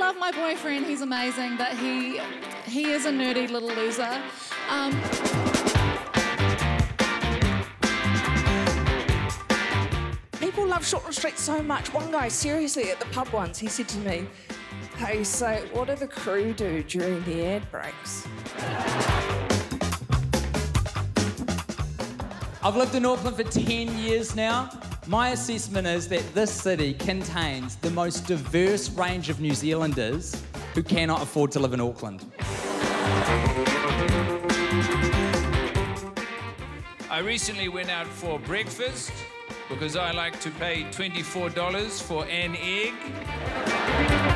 love my boyfriend. He's amazing, but he is a nerdy little loser. People love Shortland Street so much. One guy, seriously, at the pub once, he said to me, "Hey, so what do the crew do during the ad breaks?" I've lived in Auckland for 10 years now. My assessment is that this city contains the most diverse range of New Zealanders who cannot afford to live in Auckland. I recently went out for breakfast because I like to pay $24 for an egg.